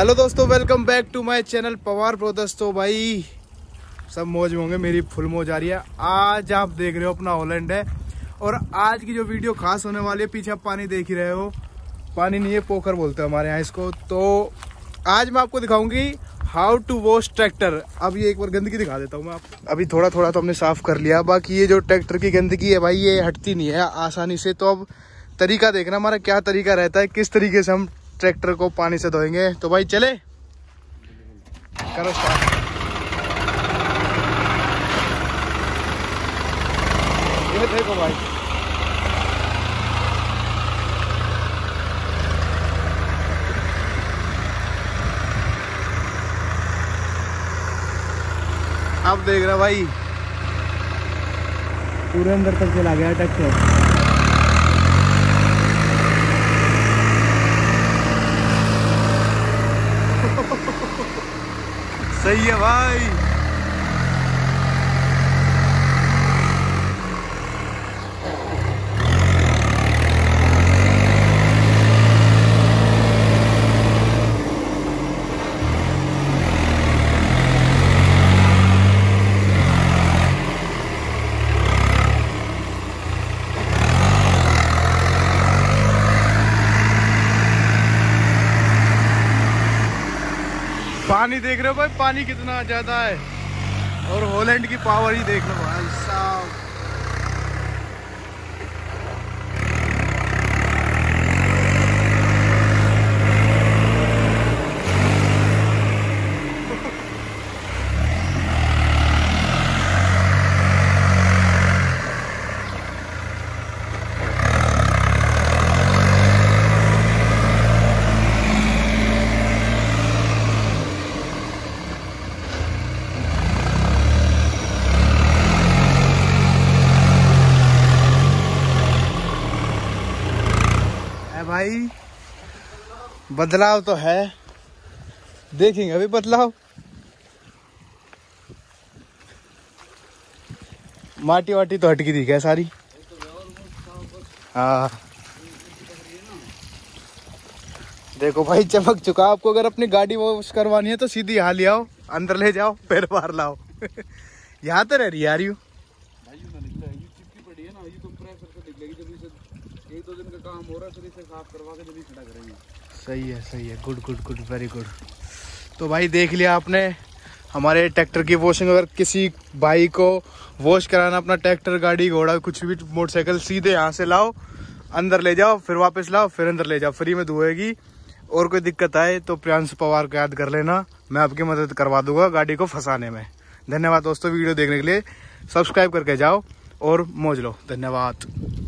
Hello दोस्तों, welcome back to my channel Pawar pro. दोस्तों भाई सब मौज में होंगे, मेरी फुल मौज आ रही है। आज आप देख रहे हो अपना हॉलैंड है और आज की जो वीडियो खास होने वाली है, पीछे आप पानी देख ही रहे हो। पानी नहीं है, पोखर बोलते हैं हमारे यहाँ इसको। तो आज मैं आपको दिखाऊंगी हाउ टू वॉश ट्रैक्टर। अब ये एक बार गंदगी दिखा देता हूँ मैं आपको। अभी थोड़ा थोड़ा तो हमने साफ कर लिया, बाकी ये जो ट्रैक्टर की गंदगी है भाई, ये हटती नहीं है आसानी से। तो अब तरीका देखना हमारा क्या तरीका रहता है, किस तरीके से हम ट्रैक्टर को पानी से धोएंगे। तो भाई चले करो स्टार्ट। ये देखो भाई, अब देख रहा भाई पूरे अंदर तक चला गया ट्रैक्टर। सही है भाई। पानी देख रहे हो भाई, पानी कितना ज्यादा है और हॉलैंड की पावर ही देख लो भाई साहब। भाई बदलाव तो है, देखेंगे अभी बदलाव। माटी वाटी तो हटकी दिखा है सारी। हाँ देखो भाई चमक चुका। आपको अगर अपनी गाड़ी वॉश करवानी है तो सीधी यहाँ ले आओ, अंदर ले जाओ, पैर बाहर लाओ। यहाँ तो रह रही यार यू एक दो दिन का काम हो रहा है, फिर इसे साफ करवा के जब भी खड़ा करेंगे। सही है, good good good, very good. तो भाई देख लिया आपने हमारे ट्रैक्टर की वॉशिंग। अगर किसी भाई को वॉश कराना अपना ट्रैक्टर, गाड़ी, घोड़ा, कुछ भी मोटरसाइकिल, सीधे यहाँ से लाओ, अंदर ले जाओ, फिर वापस लाओ, फिर अंदर ले जाओ, फ्री में धोएगी। और कोई दिक्कत आए तो प्रियांशु पवार को याद कर लेना, मैं आपकी मदद करवा दूंगा गाड़ी को फंसाने में। धन्यवाद दोस्तों वीडियो देखने के लिए। सब्सक्राइब करके जाओ और मौज लो। धन्यवाद।